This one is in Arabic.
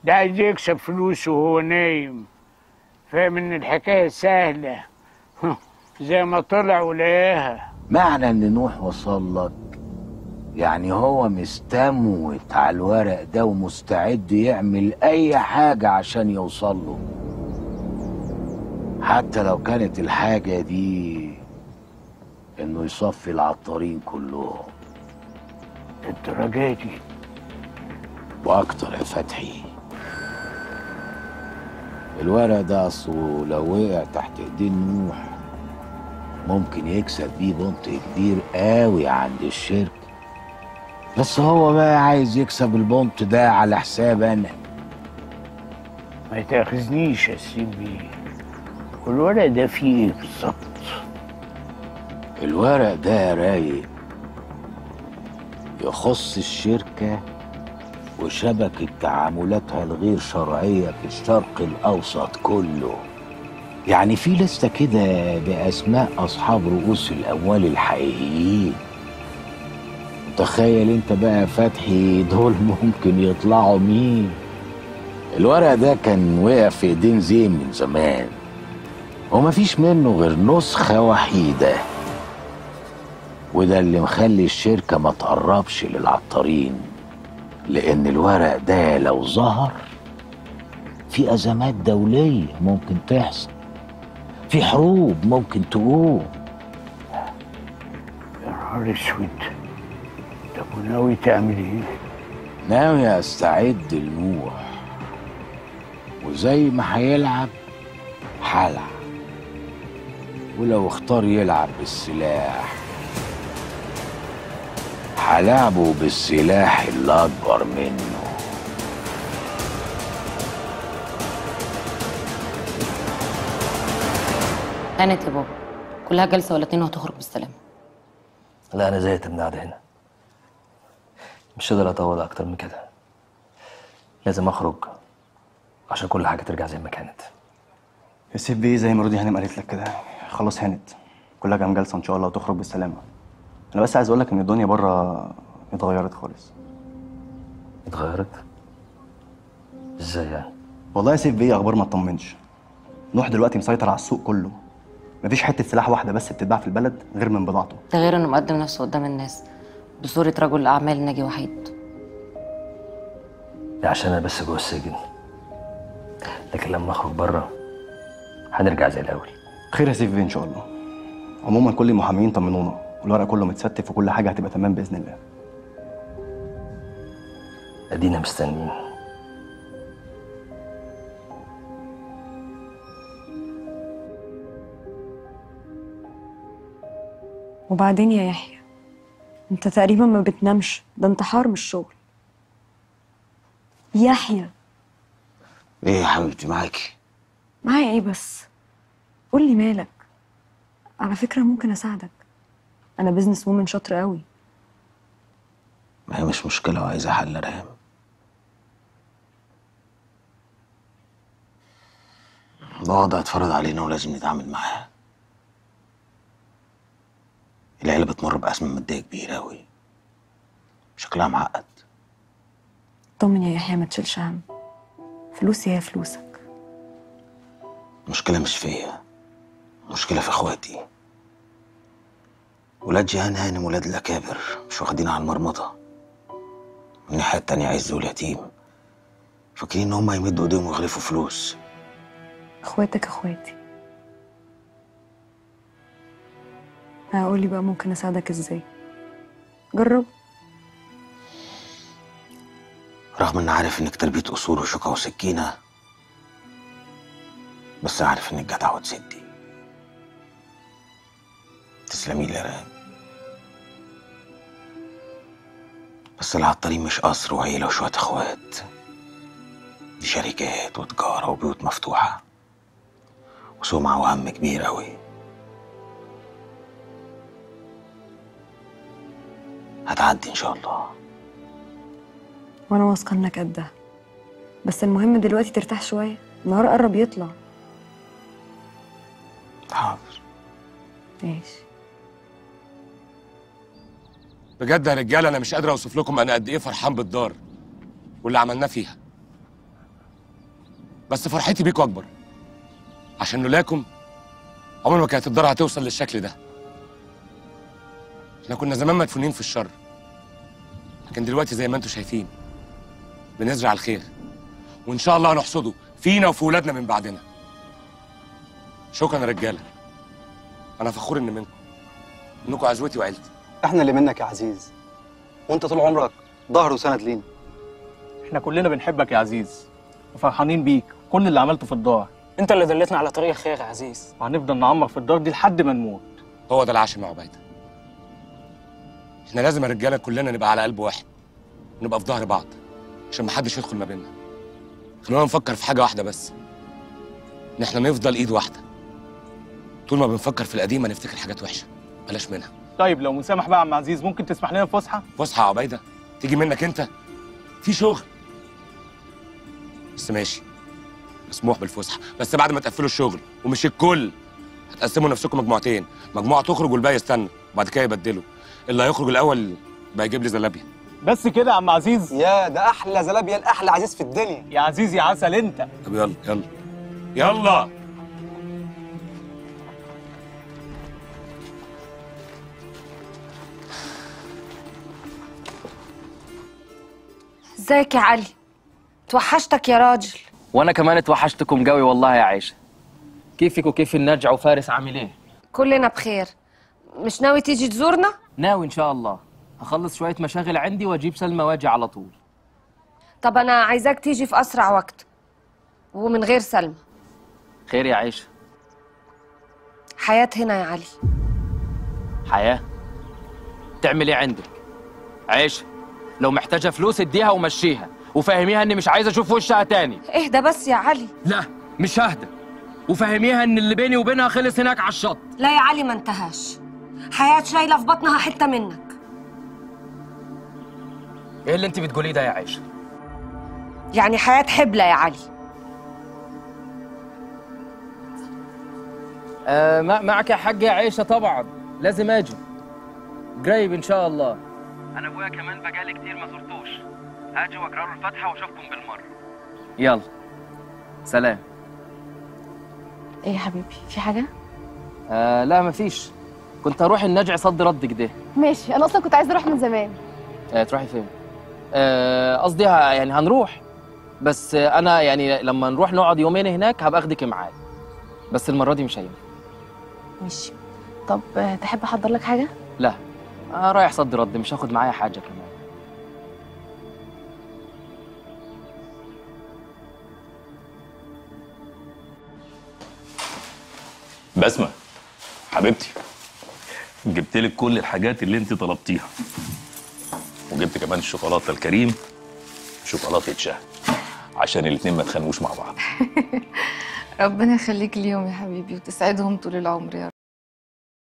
ده عايز يكسب فلوس وهو نايم، فاهم ان الحكايه سهله. زي ما طلع ولقاها. معنى ان نوح وصل لك يعني هو مستموت على الورق ده ومستعد يعمل اي حاجة عشان يوصل له، حتى لو كانت الحاجة دي انه يصفي العطارين كلهم. الدرجه دي؟ واكتر يا فتحي. الورق ده اصله لو وقع تحت ايدين نوح ممكن يكسب بيه بونت كبير قوي عند الشركة، بس هو بقى عايز يكسب البونت ده على حساب انا. ما تاخذنيش يا سيدي، والورق ده فيه ايه بالظبط؟ الورق ده رايق، يخص الشركة وشبكة تعاملاتها الغير شرعية في الشرق الأوسط كله. يعني في لستة كده بأسماء أصحاب رؤوس الأموال الحقيقيين. تخيل انت بقى فتحي دول ممكن يطلعوا مين؟ الورق ده كان وقع في ايدين زين من زمان، ومفيش منه غير نسخة وحيدة، وده اللي مخلي الشركة ما تقربش للعطارين، لأن الورق ده لو ظهر في أزمات دولية ممكن تحصل، في حروب ممكن تقوم. يا نهار اسود، طب وناوي تعمل ايه؟ ناوي استعد لنوح، وزي ما هيلعب هلعب، ولو اختار يلعب بالسلاح هلعبه بالسلاح اللي اكبر منه. كانت يا بابا كلها جلسه ولا اتنين وهتخرج بالسلامه. لا انا زهقت من القعده هنا، مش قادر اطول اكتر من كده، لازم اخرج عشان كل حاجه ترجع زي ما كانت. يا سيف بيه زي ما رودي هانم قالت لك كده، خلاص هانت، كلها كام جلسه ان شاء الله وتخرج بالسلامه. انا بس عايز اقول لك ان الدنيا بره اتغيرت خالص. اتغيرت؟ ازاي يعني؟ والله يا سيف بيه اخبار ما تطمنش. نوح دلوقتي مسيطر على السوق كله، مفيش حته سلاح واحده بس بتتباع في البلد غير من بضاعته. ده غير انه مقدم نفسه قدام الناس بصوره رجل اعمال ناجي وحيد. ده عشان انا بس جوه السجن، لكن لما اخرج بره هنرجع زي الاول. خير يا سيف بيه ان شاء الله. عموما كل المحاميين طمنونا، والورق كله متستف وكل حاجه هتبقى تمام باذن الله. ادينا مستنيين. وبعدين يا يحيى، انت تقريبا ما بتنامش، ده انتحار مش شغل. يحيى ايه يا حبيبتي معاكي؟ معايا ايه بس؟ قولي مالك. على فكرة ممكن اساعدك، انا بيزنس وومن شاطرة قوي. ما هي مش مشكلة وعايزة حل رهام. الوضع اتفرض علينا ولازم نتعامل معاه. العيلة بتمر بأزمة مادية كبيرة أوي، شكلها معقد. طمن يا يحيى، ما تشيلش هم، فلوسي هي فلوسك. المشكلة مش فيا، المشكلة في اخواتي. ولاد جيهان هانم ولاد الأكابر مش واخدين على المرمطة. من الناحية التانية عز واليتيم فاكرين إن هما يمدوا إيديهم ويغلفوا فلوس. اخواتك اخواتي. هقولي بقى ممكن اساعدك ازاي؟ جرب. رغم إن عارف إنك تربية أصول وشوكة وسكينة، بس عارف إنك جدع وتسدي. تسلمي لي يا رام. بس العطارين مش قصر وعيلة وشوية اخوات، دي شركات وتجارة وبيوت مفتوحة وسمعة وهم كبير أوي. هتعدي إن شاء الله. وانا واثقة انك قدها، بس المهم دلوقتي ترتاح شوية، النهار قرب يطلع. حاضر. ماشي. بجد يا رجاله انا مش قادر اوصف لكم انا قد ايه فرحان بالدار واللي عملناه فيها. بس فرحتي بيكوا اكبر، عشان لولاكم عمر ما كانت الدار هتوصل للشكل ده. احنا كنا زمان مدفونين في الشر، لكن دلوقتي زي ما انتوا شايفين بنزرع الخير، وان شاء الله هنحصده فينا وفي ولادنا من بعدنا. شكرا يا رجاله، انا فخور انكم عزوتي وعيلتي. احنا اللي منك يا عزيز، وانت طول عمرك ظهر وسند لينا. احنا كلنا بنحبك يا عزيز وفرحانين بيك، كل اللي عملته في الدار. انت اللي دلتنا على طريق الخير يا عزيز، وهنفضل نعمر في الدار دي لحد ما نموت. هو ده العاشم يا عبيده. احنا لازم يا رجاله كلنا نبقى على قلب واحد، ونبقى في ظهر بعض عشان محدش يدخل ما بيننا. خلونا نفكر في حاجه واحده بس، ان احنا نفضل ايد واحده. طول ما بنفكر في القديم هنفتكر حاجات وحشه، بلاش منها. طيب لو مسامح بقى يا عم عزيز، ممكن تسمح لنا فسحه؟ فسحه يا عبيده؟ تيجي منك انت؟ في شغل. بس ماشي، مسموح بالفسحه، بس بعد ما تقفلوا الشغل، ومش الكل. هتقسموا نفسكم مجموعتين، مجموعه تخرج والباقي يستنى، وبعد كده يبدلوا. اللي هيخرج الاول بقى يجيب لي زلابيا. بس كده يا عم عزيز؟ يا ده احلى زلابيا لاحلى عزيز في الدنيا. يا عزيز يا عسل انت. طب يلا يلا يلا. ازيك يا علي؟ توحشتك يا راجل. وانا كمان اتوحشتكم قوي والله يا عيشه. كيفك وكيف النجع وفارس عامل ايه؟ كلنا بخير. مش ناوي تيجي تزورنا؟ ناوي ان شاء الله. هخلص شويه مشاغل عندي واجيب سلمى واجي على طول. طب انا عايزاك تيجي في اسرع وقت ومن غير سلمى. خير يا عيشه؟ حياة هنا يا علي. حياه؟ تعمل ايه عندك؟ عيشه لو محتاجه فلوس اديها ومشيها، وفهميها اني مش عايز اشوف وشها تاني. اهدى بس يا علي. لا مش ههدى، وفهميها ان اللي بيني وبينها خلص هناك على الشط. لا يا علي ما انتهاش. حياة شايلة في بطنها حتة منك. ايه اللي انت بتقوليه ده يا عيشه؟ يعني حياة حبلة يا علي. معك يا حاج يا عيشه، طبعا لازم اجي قريب ان شاء الله. انا ابويا كمان بقالي كتير ما زرتوش، هاجي واقرا له الفاتحه واشوفكم بالمره. يلا سلام. ايه يا حبيبي، في حاجه؟ لا مفيش، كنت هروح النجع صد رد كده. ماشي، انا اصلا كنت عايزه اروح من زمان. تروحي فين؟ قصدي يعني هنروح، بس انا يعني لما نروح نقعد يومين هناك هبقى اخدك معايا، بس المره دي مش هينفع. ماشي. طب تحب احضر لك حاجه؟ لا رايح صد رد، مش هاخد معايا حاجه كمان. بسمة حبيبتي، جبت لك كل الحاجات اللي انت طلبتيها، وجبت كمان الشوكولاته الكريم وشوكولاته شهد عشان الاتنين ما يتخانقوش مع بعض. ربنا يخليك ليهم يا حبيبي وتسعدهم طول العمر يا